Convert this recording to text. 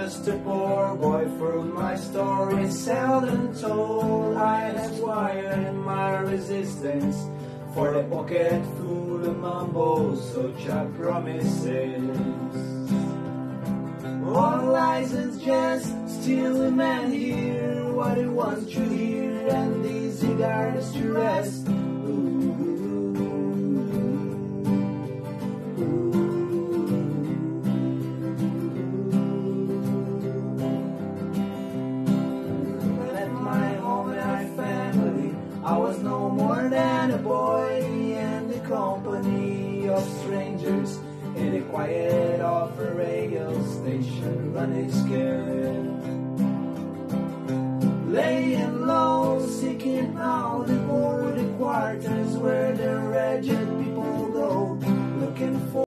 just a poor boy from my story seldom told. I have wired my resistance for a pocket full of mumbles, such are promises. All license just still a man hear what he wants to hear, and these cigars to rest. I was no more than a boy in the company of strangers, in the quiet of a radio station, running scared, laying low, seeking out the border quarters where the wretched people go, looking for